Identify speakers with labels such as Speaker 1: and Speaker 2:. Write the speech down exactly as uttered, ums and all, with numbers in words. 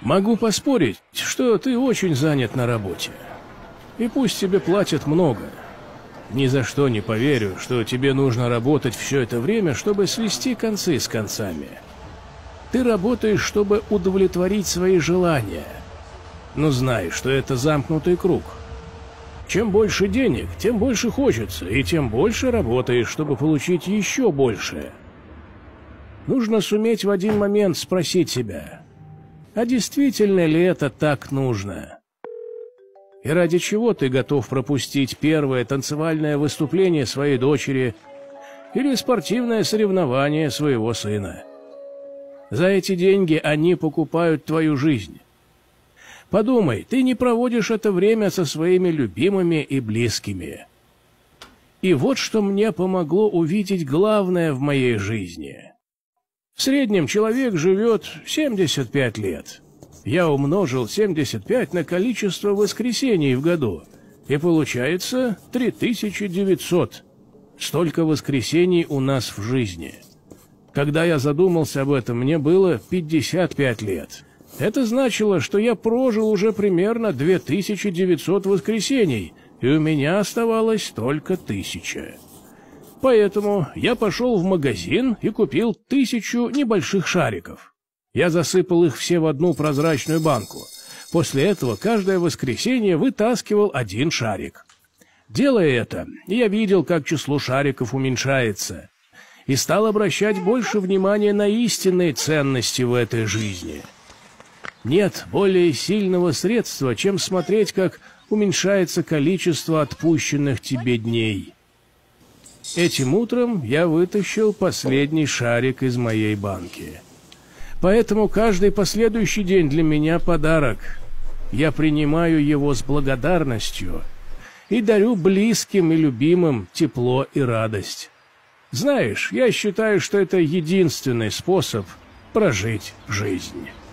Speaker 1: Могу поспорить, что ты очень занят на работе. И пусть тебе платят много. Ни за что не поверю, что тебе нужно работать все это время, чтобы свести концы с концами. Ты работаешь, чтобы удовлетворить свои желания. Но знай, что это замкнутый круг. Чем больше денег, тем больше хочется, и тем больше работаешь, чтобы получить еще больше. Нужно суметь в один момент спросить себя, а действительно ли это так нужно? И ради чего ты готов пропустить первое танцевальное выступление своей дочери или спортивное соревнование своего сына? За эти деньги они покупают твою жизнь. Подумай, ты не проводишь это время со своими любимыми и близкими. И вот что мне помогло увидеть главное в моей жизни. В среднем человек живет семьдесят пять лет. Я умножил семьдесят пять на количество воскресений в году, и получается три тысячи девятьсот. Столько воскресений у нас в жизни. Когда я задумался об этом, мне было пятьдесят пять лет. Это значило, что я прожил уже примерно две тысячи девятьсот воскресений, и у меня оставалось только тысяча. Поэтому я пошел в магазин и купил тысячу небольших шариков. Я засыпал их все в одну прозрачную банку. После этого каждое воскресенье вытаскивал один шарик. Делая это, я видел, как число шариков уменьшается, и стал обращать больше внимания на истинные ценности в этой жизни. Нет более сильного средства, чем смотреть, как уменьшается количество отпущенных тебе дней. Этим утром я вытащил последний шарик из моей банки. Поэтому каждый последующий день для меня подарок. Я принимаю его с благодарностью и дарю близким и любимым тепло и радость. Знаешь, я считаю, что это единственный способ прожить жизнь.